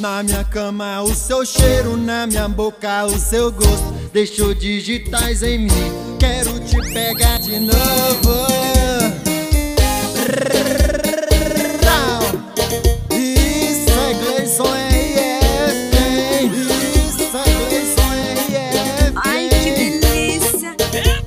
Na minha cama o seu cheiro, na minha boca o seu gosto deixou digitais em mim, quero te pegar de novo. Isso é Gleison RF, hein? Isso é Gleison RF. Ai, que delícia!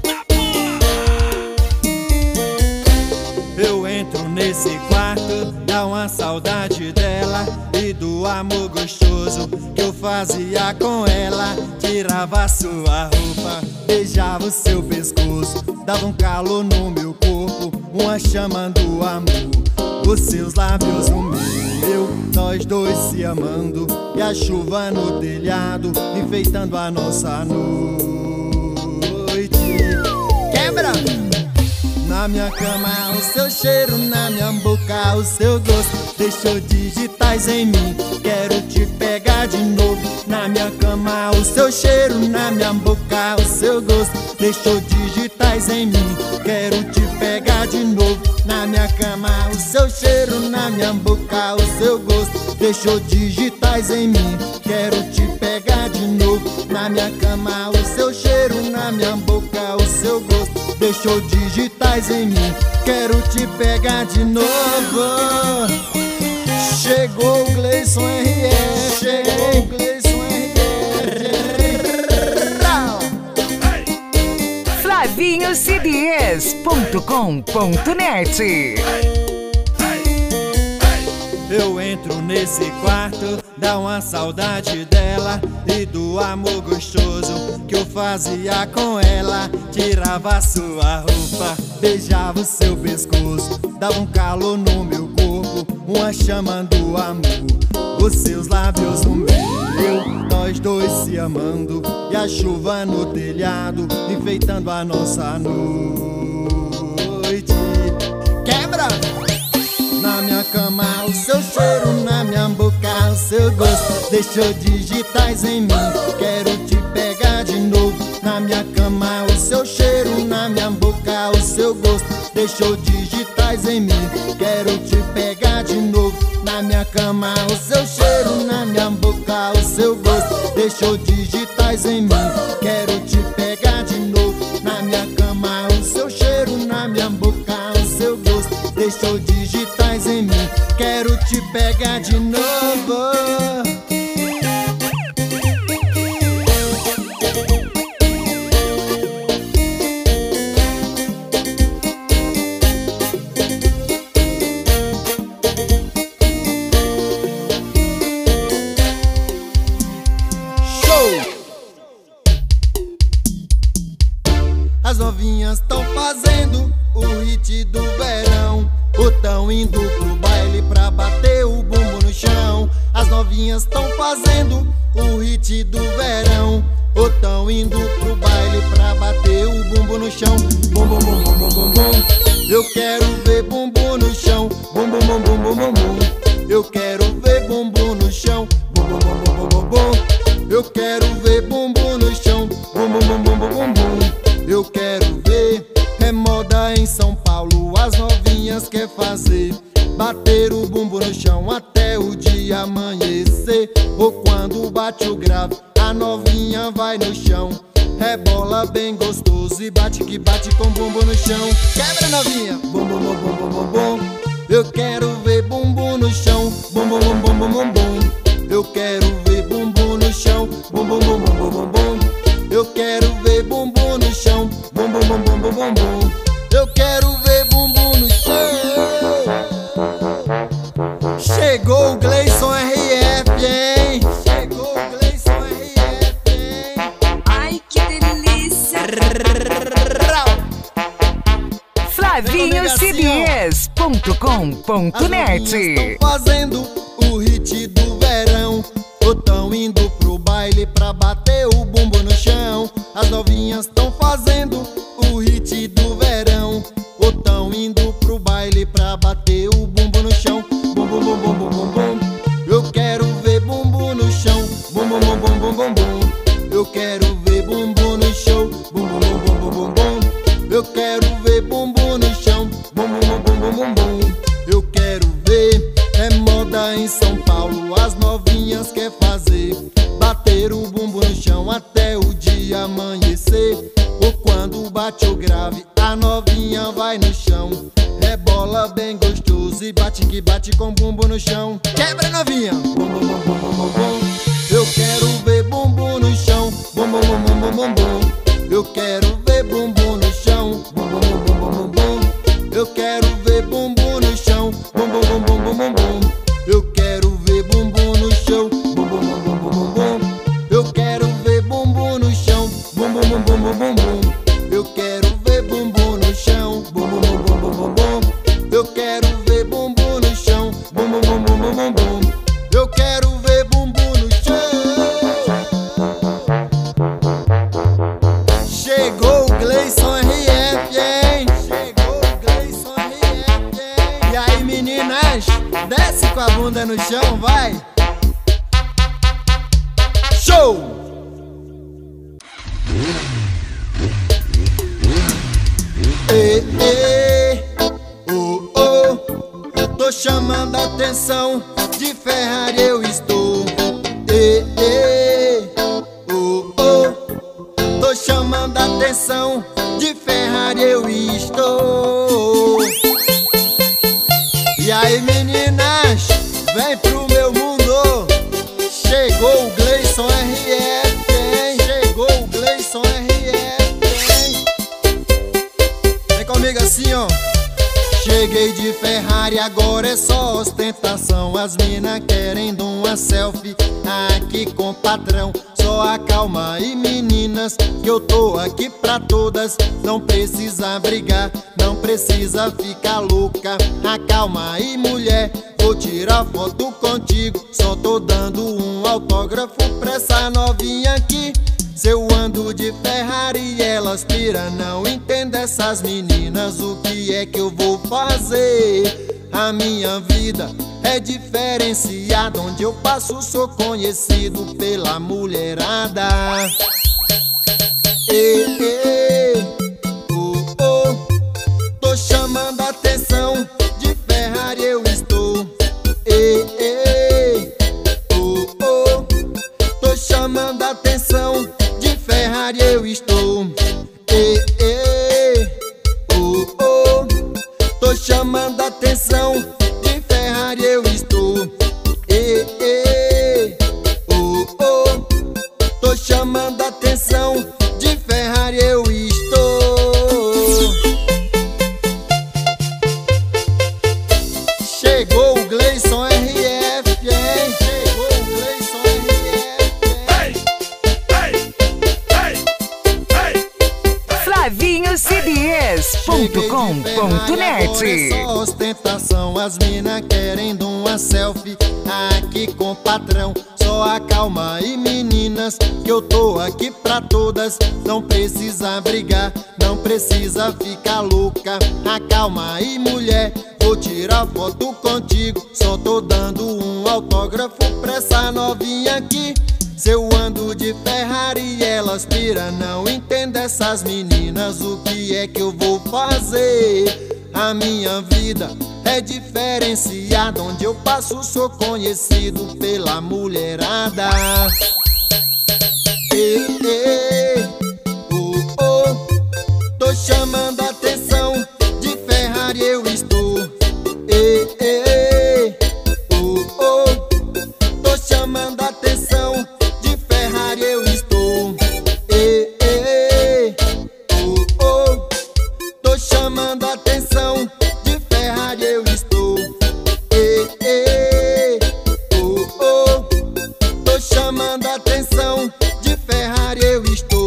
Eu entro nesse quarto, dá uma saudade dela e do amor gostoso que eu fazia com ela. Tirava sua roupa, beijava o seu pescoço, dava um calor no meu corpo, uma chama do amor. Os seus lábios no meu, nós dois se amando, e a chuva no telhado enfeitando a nossa noite. Quebra! Na minha cama o seu cheiro, na minha boca o seu gosto deixou digitais em mim, quero te pegar de novo. Na minha cama o seu cheiro, na minha boca o seu gosto deixou digitais em mim, quero te pegar de novo. Na minha cama o seu cheiro, na minha boca o seu gosto deixou digitais em mim, quero te pegar de novo. Na minha cama o seu cheiro, na minha boca o seu gosto deixou digitais em mim, quero te pegar de novo. Chegou o Gleison RF, chegou o Gleison RF. FlavinhoCDs.com.net. Eu entro nesse quarto, dá uma saudade dela e do amor gostoso que eu fazia com ela. Tirava sua roupa, beijava o seu pescoço, dava um calor no meu corpo, uma chama do amor. Os seus lábios no meu, nós dois se amando, e a chuva no telhado enfeitando a nossa noite. Quebra! Na minha cama o seu cheiro, na minha boca o seu gosto deixou digitais em mim, quero te pegar de novo. Na minha cama o seu cheiro, na minha boca o seu gosto deixou digitais em mim, quero te pegar de novo. Na minha cama o seu cheiro, na minha boca o seu gosto deixou digitais em mim, quero te pegar de novo. Na minha cama o seu cheiro, na minha boca o seu gosto deixou digitais em mim, quero te pegar de novo. As novinhas tão fazendo o hit do verão, ou tão indo pro baile pra bater o bumbum no chão. As novinhas tão fazendo o hit do verão, ou tão indo pro baile pra bater o bumbum no chão. Bum bum bum bum bum bum bum. Eu quero ver bumbum no chão. Bum bum bum bum bum bum bum. Eu quero ver bumbum no chão. Bum bum bum bum bum bum. Eu quero ver bumbum no chão. Bum bum bum bum bum bum. Eu quero ver, é moda em São Paulo, as novinhas quer fazer, bater o bumbum no chão até o dia amanhecer. Ou quando bate o grave, a novinha vai no chão, rebola bem gostoso e bate que bate com o bumbum no chão. Quebra, novinha, bum bum bum bum bum bum bum. Eu quero ver bumbum no chão, bum bum bum bum bum bum bum. Eu quero ver bumbum no chão, bum bum bum bum bum bum bum. Eu quero ver bumbum no chão, bum bum bum bum bum bum bum. Eu quero ver bumbum no chão. Chegou o Gleison RF, hein? Chegou o Gleison RF, hein? Ai, que delícia! FlavinhoCDs.com.net. Estão fazendo o hit do verão, ou tão indo pro baile pra bater o bumbum no chão. As novinhas estão fazendo o hit do verão, ou tão indo pro baile pra bater o bumbum no chão. Bum bum bum bum bum bum bum. Eu quero ver bumbum no chão. Bum bum bum bum bum bum bum. Eu quero ver bumbum no chão. Bum bum bum bum bum bum bum. Eu quero ver bumbum no chão. Bum bum bum bum bum bum bum. Eu quero ver, é moda Agora em São Paulo as novinhas quer fazer bater o bumbum no chão até o dia amanhecer. Ou quando bate o grave, a novinha vai no chão, rebola bem gostoso e bate que bate com o bumbum no chão. Quebra, novinha! Bum, bum, bum, bum, bum, bum, bum. Eu quero ver bumbum no chão. Bum, bum, bum, bum, bum, bum, bum. Eu quero ver bumbum no chão. Bum, bum, bum, bum, bum, bum, bum. Eu quero ver bumbum no chão. Bum, bum, bum, bum, bum, bum, bum. Eu quero ver bumbum no chão. Bum, bum, bum, bum, bum, bum, bum. Eu quero ver bumbum no chão. Bum, bum, bum, bum, bum, bum, bum. Eu quero ver bumbum no chão. Bum, bum, bum, bum, bum, bum, bum. Eu quero ver bumbum no chão. Bum, bum, bum, bum, bum, bum, bum. Eu quero ver bumbum no chão. Chegou o Gleison RF, hein? Chegou o Gleison RF, hein? E aí, meninas, desce com a bunda no chão, vai! Show! Ei, ei, oh, oh. Tô chamando a atenção, de Ferrari eu estou. Ei, ei, oh, oh. Tô chamando a atenção, de Ferrari eu estou. E aí, meninas, vem pro meu mundo. Chegou o Gleison RF, hein? Chegou o Gleison RF, hein? Vem comigo assim, ó. Cheguei de Ferrari, agora é só ostentação. As mina querem de uma selfie aqui com o patrão. Só acalma aí, meninas, que eu tô aqui pra todas. Não precisa brigar, não precisa ficar louca. Acalma aí, mulher, vou tirar foto contigo. Só tô dando um autógrafo pra essa novinha aqui. Se eu ando de Ferrari e elas pira, não entendo essas meninas. O que é que eu vou fazer? A minha vida é diferenciada. Onde eu passo sou conhecido pela mulherada. Ei, ei, oh, oh. Tô chamando a atenção, de Ferrari eu estou. Ei, ei, oh, oh. Tô chamando a atenção, de Ferrari eu estou. Ei, ei, oh, oh. Tô chamando a atenção, de Ferrari eu estou. Ei, ei, oh, oh. Tô chamando a atenção, de Ferrari eu estou. Chegou o Gleison RF, hein? Chegou o Gleison RF, hein? Flavinho CDs.com.net. É só ostentação, as mina querem de uma selfie aqui com o patrão. Só acalma aí, meninas, que eu tô aqui pra todas. Não precisa brigar, não precisa ficar louca. Acalma aí, mulher, vou tirar foto contigo. Só tô dando um autógrafo pra essa novinha aqui. Se eu ando de Ferrari e elas pira, não entendo essas meninas. O que é que eu vou fazer? A minha vida é diferenciada. Onde eu passo sou conhecido pela mulherada. Ei, ei, oh, oh. Tô chamando a atenção, de Ferrari eu estou. Ei, ei, oh, oh. Tô chamando a atenção, de Ferrari eu estou. Ei, ei, oh, oh. Tô chamando a atenção, de Ferrari eu estou. Ei, ei, oh, oh. Tô chamando a atenção, de Ferrari eu estou.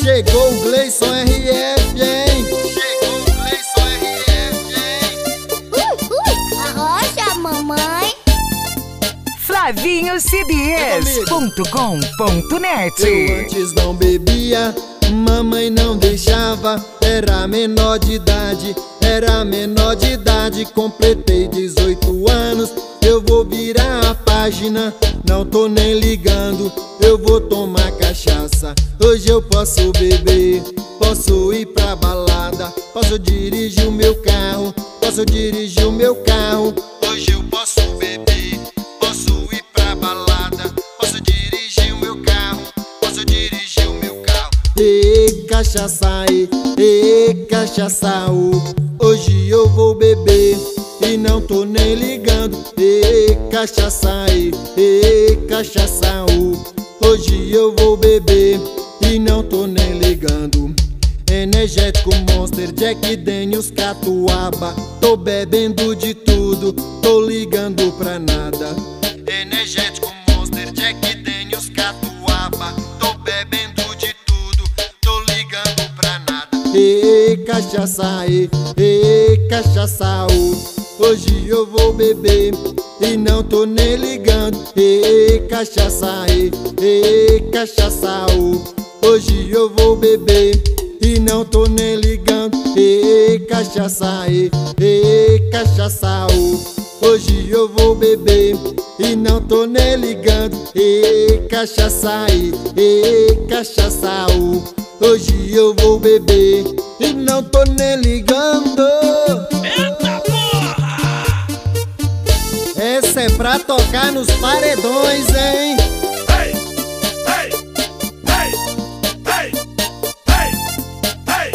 Chegou o Gleison RF, hein? Chegou o Gleison RF, hein? Arrocha, mamãe. FlavinhoCDs.com.net. Eu antes não bebia, mamãe não deixava. Era menor de idade, era menor de idade. Completei 18 anos, eu vou virar a página. Não tô nem ligando, eu vou tomar cachaça. Hoje eu posso beber, posso ir pra balada, posso dirigir o meu carro, posso dirigir o meu carro. Hoje eu posso beber, posso ir pra balada, posso dirigir o meu carro, posso dirigir o meu carro. E cachaça, cachaça, hoje eu vou beber e não tô nem ligando. E cachaça, cachaça, hoje eu vou beber e não tô nem ligando. Energético, Monster, Jack Daniels, Catuaba, tô bebendo de tudo, tô ligando pra nada. Energético, Monster, Jack Daniels, Catuaba, tô bebendo de tudo, tô ligando pra nada. E cachaça, cachaça, hoje eu vou beber e não tô nem ligando. E cachaça, cachaça, hoje eu vou beber e não tô nem ligando. E cachaça, cachaça, hoje eu vou beber e não tô nem ligando. E cachaça, cachaça, hoje eu vou beber e não tô nem ligando. Eita porra! Essa é pra tocar nos paredões, hein? Hey! Hey! Hey! Hey! Hey! Hey!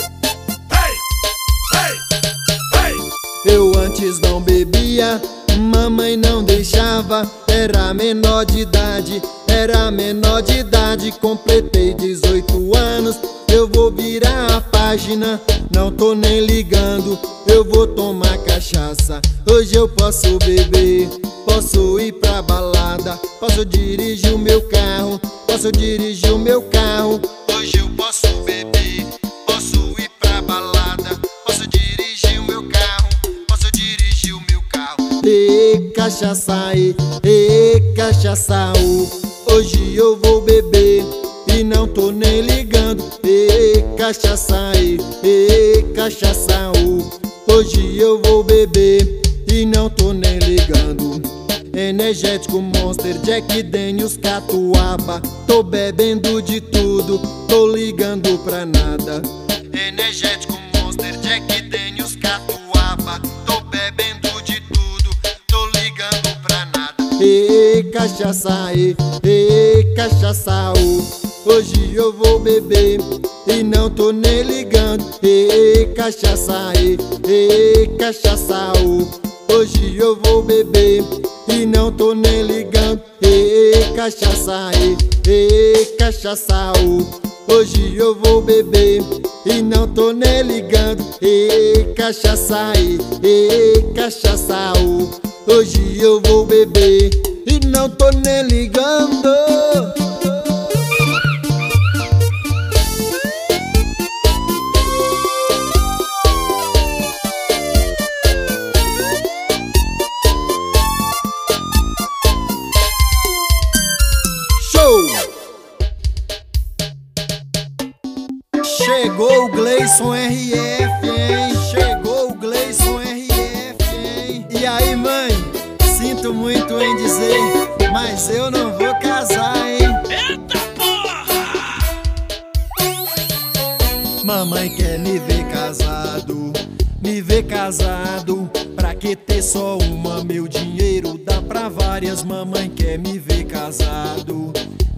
Hey! Hey! Eu antes não bebia, mamãe não deixava. Era menor de idade, era menor de idade. Completei 18 anos, eu vou virar a página. Não tô nem ligando, eu vou tomar cachaça. Hoje eu posso beber, posso ir pra balada, posso dirigir o meu carro, posso dirigir o meu carro. Hoje eu posso beber, posso ir pra balada, posso dirigir o meu carro, posso dirigir o meu carro. E cachaça, cachaça, hoje eu vou beber e não tô nem ligando. E cachaça, cachaça, hoje eu vou beber e não tô nem ligando. Energético, Monster, Jack Daniels, Catuaba, tô bebendo de tudo, tô ligando pra nada. Energético, Monster, Jack Daniels, Catuaba, tô bebendo de tudo, tô ligando pra nada. E cachaça, cachaça, hoje eu vou beber e não tô nem ligando. E cachaça, cachaça, hoje eu vou beber e não tô nem ligando. E cachaça, cachaça, hoje eu vou beber e não tô nem ligando. E cachaça, cachaça, hoje eu vou beber e não tô nem ligando. Chegou o Gleison RF, hein? Chegou o Gleison RF, hein? E aí, mãe? Sinto muito em dizer, mas eu não vou casar, hein? Eita porra! Mamãe quer me ver casado. Pra que ter só uma? Meu dinheiro dá pra várias. Mamãe quer me ver casado.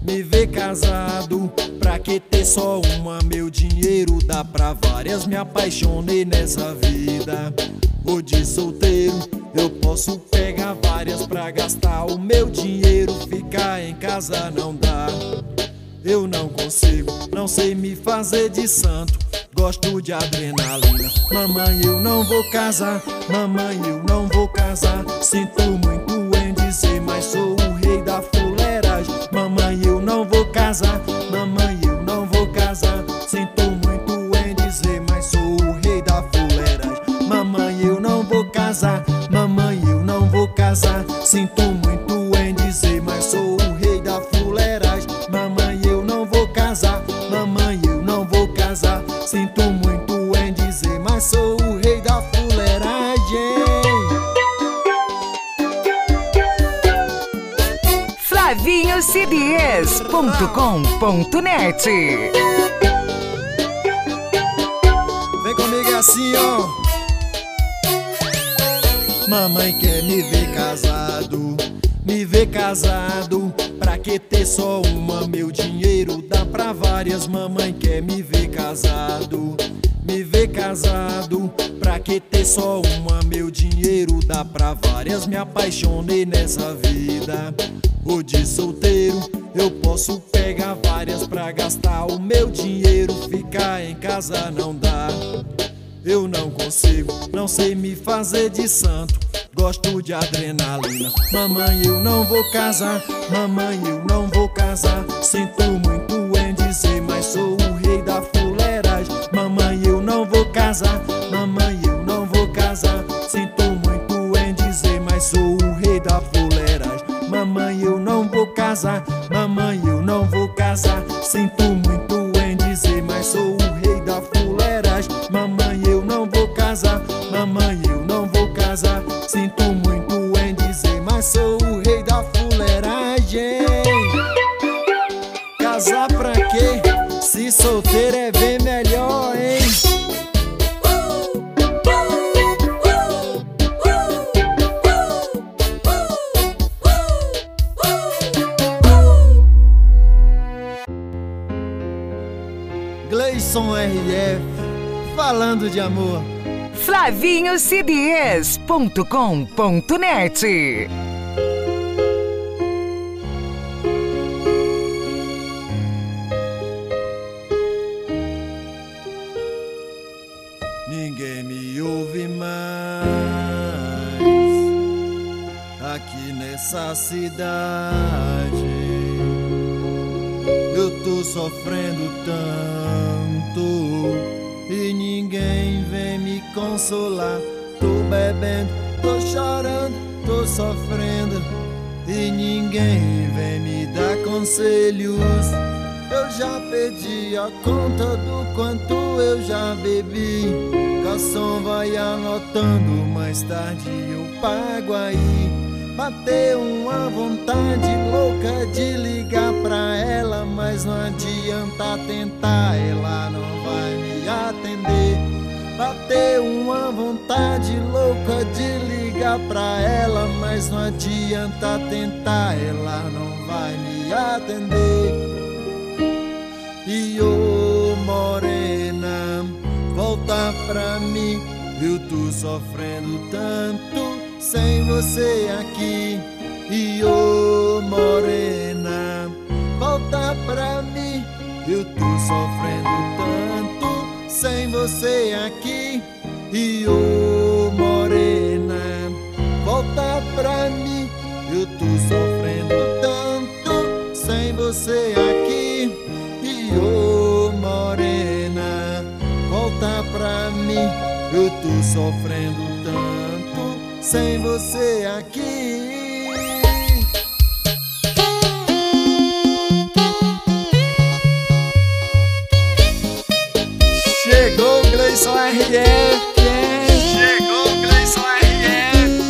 Pra que ter só uma? Meu dinheiro dá pra várias. Me apaixonei nessa vida. Vou de solteiro, eu posso pegar várias pra gastar o meu dinheiro. Ficar em casa não dá. Eu não consigo, não sei me fazer de santo. Gosto de adrenalina. Mamãe, eu não vou casar. Mamãe, eu não vou casar. Sinto muito em dizer, mas sou o rei da fuleiragem. Mamãe, eu não vou casar. Mamãe, eu não vou casar. Sinto Flavinhoscds.com.net. Vem comigo é assim, ó. Mamãe quer me ver casado, me ver casado. Pra que ter só uma? Meu dinheiro dá pra várias. Mamãe quer me ver casado, me ver casado. Pra que ter só uma? Meu dinheiro dá pra várias. Me apaixonei nessa vida, ou de solteiro. Eu posso pegar várias pra gastar o meu dinheiro. Ficar em casa não dá. Eu não consigo, não sei me fazer de santo. Gosto de adrenalina. Mamãe, eu não vou casar. Mamãe, eu não vou casar. Sinto muito em dizer, mas sou o rei da fuleiragem. Mamãe, eu não vou casar. Mamãe, eu não vou casar. Sinto muito em dizer, mas sou o rei da fuleiragem. Mamãe, eu não vou casar. Mamãe, eu não vou casar. Sinto muito em dizer, mas sou o rei da fuleiragem. Mamãe, eu não vou casar. Mamãe, eu não vou casar. Sinto muito em dizer, mas sou o rei da fuleiragem. Casar pra quê? Se solteiro é bem melhor, hein? Gleison RF, falando de amor. Flavinhoscds.com.net. Ninguém me ouve mais aqui nessa cidade. Eu tô sofrendo tanto e ninguém vem me consolar. Tô bebendo, tô chorando, tô sofrendo e ninguém vem me dar conselhos. Eu já perdi a conta do quanto eu já bebi. Garçom, vai anotando, mais tarde eu pago aí. Bateu uma vontade louca de ligar pra ela, mas não adianta tentar, ela não vai me atender. Bateu uma vontade louca de ligar pra ela, mas não adianta tentar, ela não vai me atender. E ô morena, volta pra mim, eu tô sofrendo tanto sem você aqui. E ô morena, volta pra mim, eu tô sofrendo tanto sem você aqui. E ô morena, volta pra mim, eu tô sofrendo tanto sem você aqui. E ô morena, volta pra mim, eu tô sofrendo tanto sem você aqui. Chegou o Gleison RF, chegou o Gleison RF.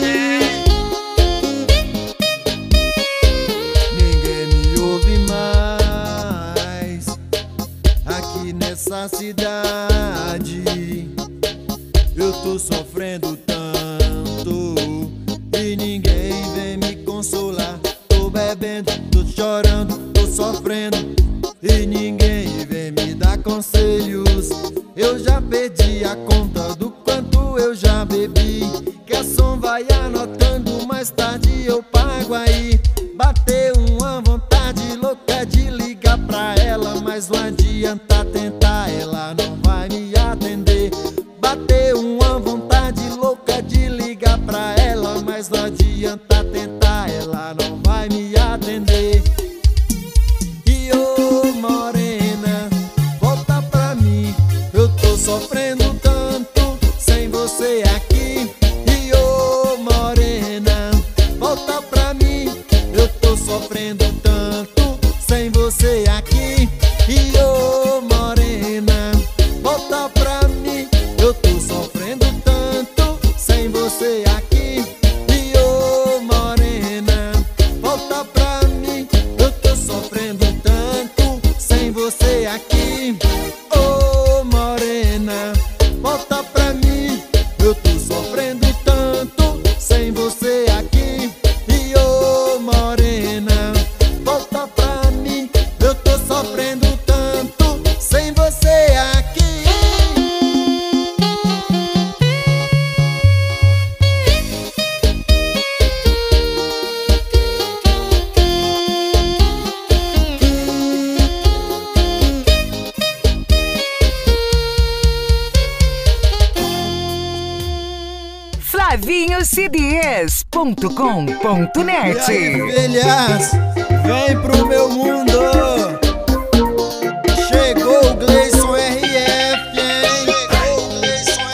Ninguém me ouve mais aqui nessa cidade. Eu tô sofrendo tanto e ninguém vem me consolar. Tô bebendo, tô chorando, tô sofrendo e ninguém vem me dar conselhos. Eu já perdi a conta do quanto eu já bebi. Garçom, vai anotando, mais tarde eu pago aí. Bateu uma vontade louca de ligar pra ela, mas não adianta tentar, ela não vai me atender. Bateu uma vontade louca de ligar pra ela, mas não adianta tentar, ela não vai me atender. E ô morena, volta pra mim, eu tô sofrendo tanto sem você aqui. E ô morena, volta pra mim, eu tô sofrendo tanto sem você aqui. E ô morena, volta pra mim, eu tô sofrendo tanto sem você aqui. E ô morena, volta pra mim, eu tô sofrendo tanto você aqui. Ô morena, volta pra mim. Eu tô sofrendo tanto sem você aqui. E ô morena, volta pra mim. Eu tô sofrendo tanto sem você aqui. FlavinhoCDs.com.net. E aí, filhas, vem pro meu mundo. Chegou o Gleison RF, hein? Chegou o Gleison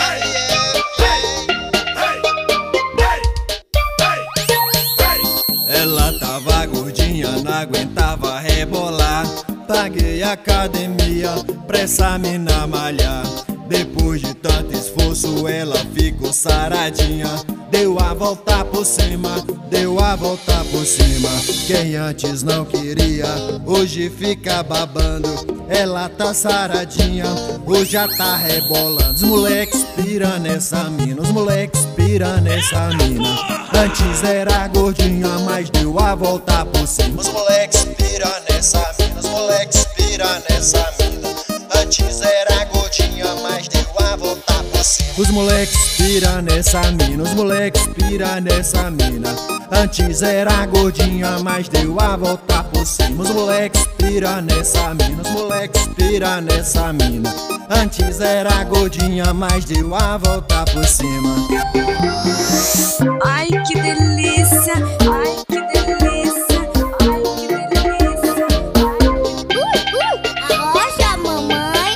RF, hein? Ela tava gordinha, não aguentava rebolar. Paguei a academia pra essa mina malhar. Depois de tanto esforço ela ficou saradinha. Deu a volta por cima, deu a volta por cima. Quem antes não queria, hoje fica babando. Ela tá saradinha, hoje já tá rebolando. Os moleques pira nessa mina, os moleques pira nessa mina. Antes era gordinha, mas deu a volta por cima. Os moleques pira nessa mina, os moleques pira nessa mina. Antes era gordinha, mas deu a volta por cima. Os moleques pira nessa mina, os moleques pira nessa mina. Antes era gordinha, mas deu a volta por cima. Os moleques pira nessa mina, os moleques pira nessa mina. Antes era gordinha, mas deu a volta por cima. Ai, que delícia! Ai, que delícia! Ai, que delícia! Arrocha, mamãe.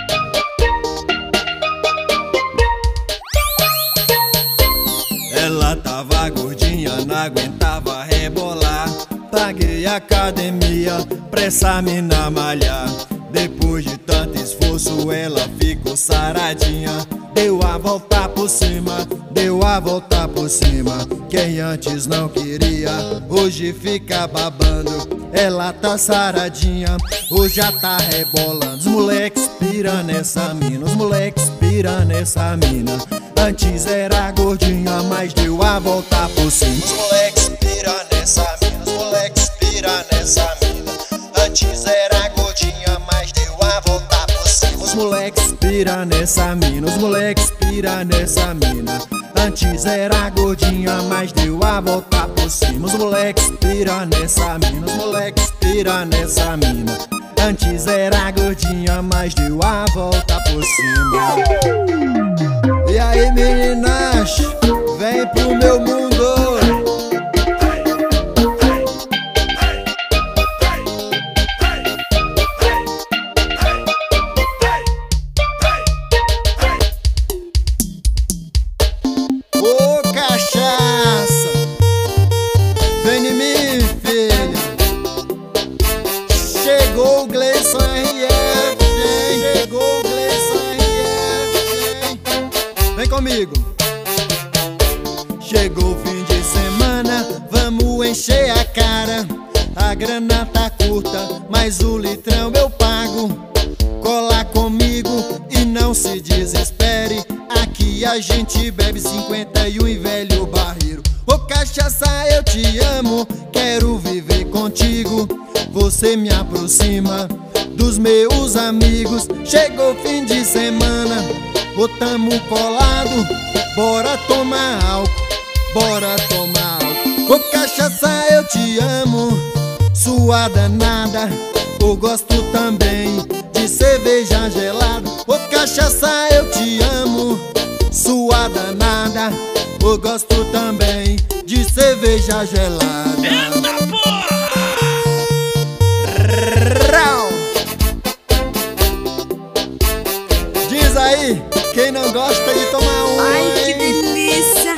Ela tava gordinha, não aguentava rebolar. Paguei a academia pra essa mina malhar. Depois de tanto esforço ela ficou saradinha. Deu a volta por cima, deu a volta por cima. Quem antes não queria, hoje fica babando. Ela tá saradinha, hoje já tá rebolando. Os moleques pira nessa mina, os moleques pira nessa mina. Antes era gordinha, mas deu a volta por cima. Os moleques pira nessa mina, os moleques pira nessa mina. Antes era gordinha, mas deu a volta por cima. Os moleques pira nessa mina, os moleques pira nessa mina. Antes era gordinha, mas deu a volta por cima. Os moleques pira nessa mina, os moleques pira nessa mina. Antes era gordinha, mas deu a volta por cima. E aí, meninas, vem pro meu mundo. Ô cachaça, vem em mim, filha. Chegou o Gleison RF, hein? Chegou o Gleison RF, hein? Vem comigo. Chegou o fim de semana, vamos encher a cara. A grana tá curta, mas o litrão eu pago. Cola comigo e não se desespere. Aqui a gente bebe 51 e velho barreiro. Ô cachaça, eu te amo, quero viver contigo. Você me aproxima dos meus amigos. Chegou o fim de semana, botamos colado. Bora tomar álcool, bora tomar álcool. Ô cachaça, eu te amo, sua danada. Eu gosto também de cerveja gelada. Ô cachaça, eu te amo, sua danada. Eu gosto também de cerveja gelada. Eita porra! Diz aí, quem não gosta de tomar um? Ai, que hein? delícia!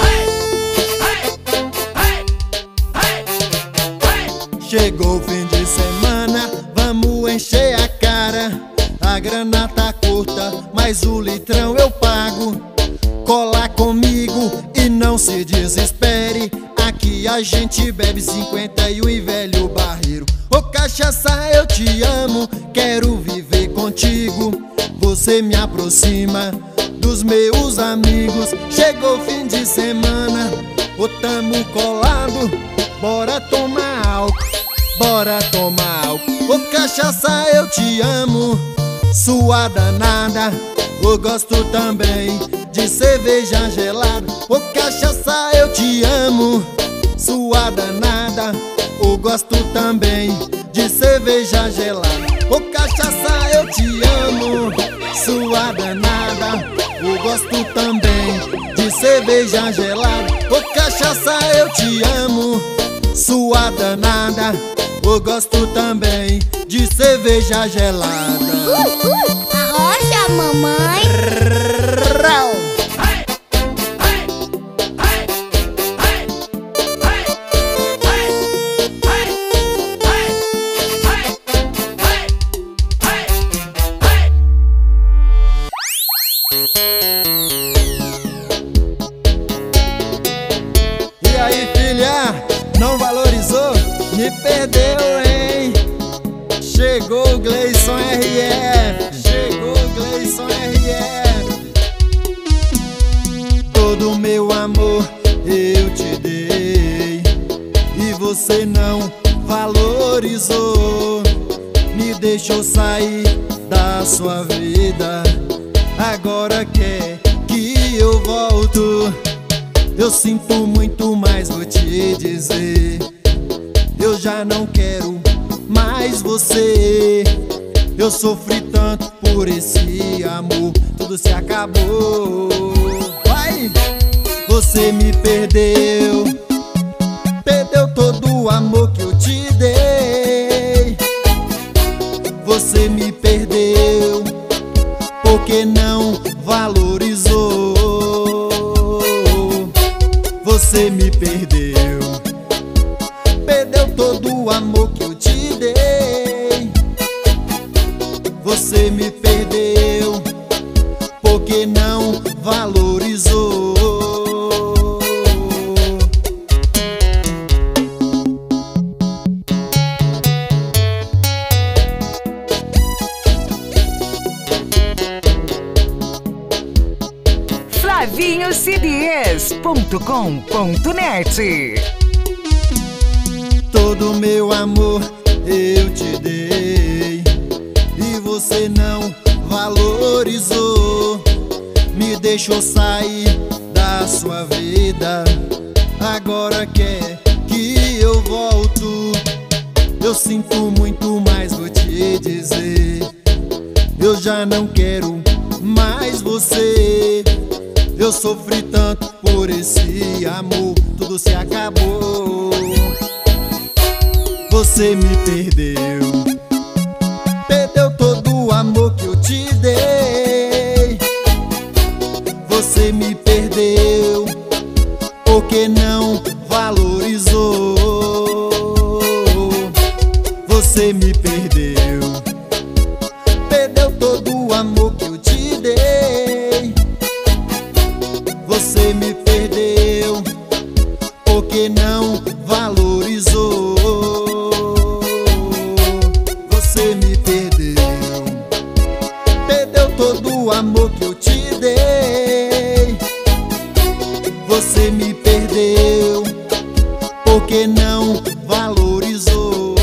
Chegou o fim de semana, vamos encher a cara. A grana tá curta, mas o litrão eu pago. Cola comigo e não se desespere. Aqui a gente bebe 51 e velho barreiro. Ô cachaça, eu te amo, quero viver contigo, você me aproxima dos meus amigos. Chegou o fim de semana, ô tamo colado, bora tomar álcool, bora tomar álcool. Ô cachaça, eu te amo, sua danada. Eu gosto também de cerveja gelada. Ô cachaça, eu te amo, sua danada. Eu gosto também de cerveja gelada. Ô cachaça, eu te amo, sua danada. Eu gosto também de cerveja gelada. Ô cachaça, eu te amo, sua danada. Eu gosto também de cerveja gelada. Arrocha, mamãe. E aí, filha, não valorizou? Me perdeu, hein? Chegou o Gleison RF, chegou o Gleison RF. Todo meu amor eu te dei e você não valorizou. Me deixou sair da sua vida, agora quer que eu volto. Eu sinto muito, mas vou te dizer, eu já não quero mais você. Eu sofri tanto por esse amor, tudo se acabou. Vai! Você me perdeu, perdeu todo o amor que eu te dei. Você me perdeu porque não valorizou. Você me perdeu, perdeu todo o amor que eu te dei. Você me perdeu porque não valorizou. FlavinhoCDs.com.net. Todo meu amor eu te dei e você não valorizou. Me deixou sair da sua vida, agora quer que eu volto. Eu sinto muito, mas vou te dizer, eu já não quero mais você. Eu sofri tanto por esse amor, tudo se acabou. Você me perdeu, perdeu todo o amor que eu te dei. Você me perdeu porque não valorizou. Você me perdeu, perdeu todo o amor que eu te dei. Você me perdeu porque não valorizou. Você me perdeu, perdeu todo o amor que eu te dei. Você me perdeu porque não valorizou.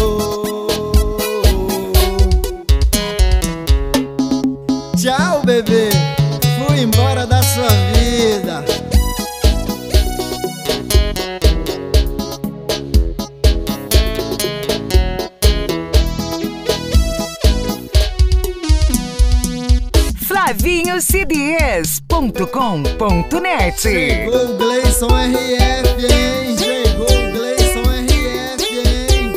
Tchau, bebê, fui embora da sua vida. FlavinhoCDs.com.net. Chegou o Gleison RF, hein? Chegou o Gleison RF, hein?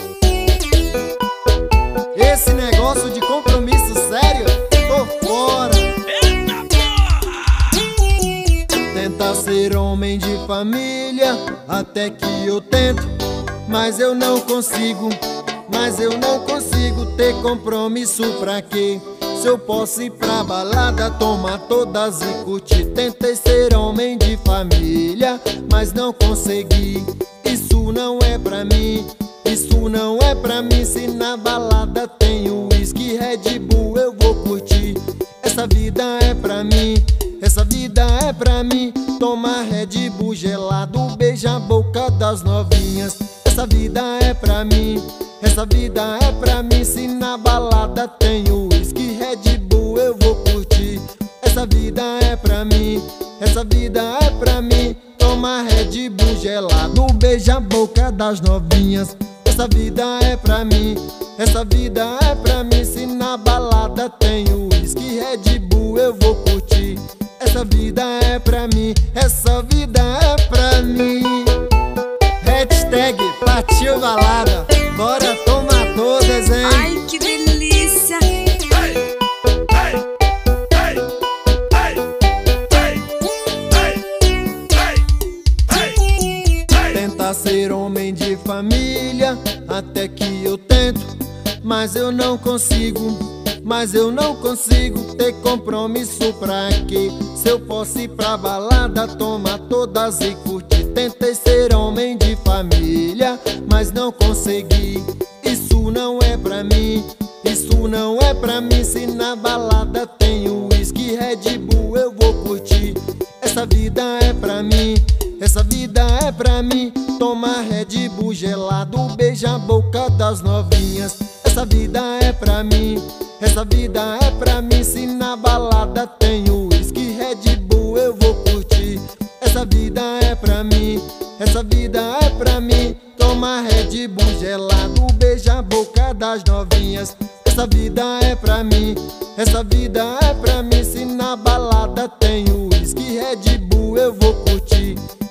Esse negócio de compromisso sério, tô fora. Eita porra! Tentar ser homem de família, até que eu tento, mas eu não consigo. Mas eu não consigo ter compromisso pra quê? Se eu posso ir pra balada, tomar todas e curtir. Tentei ser homem de família, mas não consegui. Isso não é pra mim, isso não é pra mim. Se na balada tem uísque, Red Bull, eu vou curtir. pra mim, essa vida é pra mim. Se na balada tem uísque, Red Bull, eu vou curtir. Essa vida é pra mim, essa vida é pra mim. Toma Red Bull gelado, beija a boca das novinhas. Essa vida é pra mim, essa vida é pra mim. Se na balada tem uísque, Red Bull, eu vou curtir. Essa vida é pra mim, essa vida é pra mim. Hashtag partiu balada, bora tomar todas, hein? Ai, que delícia! Tenta ser homem de família, até que eu tento, mas eu não consigo. Mas eu não consigo ter compromisso pra quê? Se eu posso ir pra balada, tomar todas e curtir. Tentei ser homem de família, mas não consegui. Isso não é pra mim, isso não é pra mim. Se na balada tem uísque, Red Bull, eu vou curtir. Essa vida é pra mim, essa vida é pra mim. Toma Red Bull gelado, beija a boca das novinhas. Essa vida é pra mim, essa vida é pra mim. Se na balada tem uísque, Red Bull, eu vou curtir. Essa vida é pra mim, essa vida é pra mim. Toma Red Bull gelado, beija a boca das novinhas. Essa vida é pra mim, essa vida é pra mim. Se na balada tem uísque, Red Bull, eu vou curtir.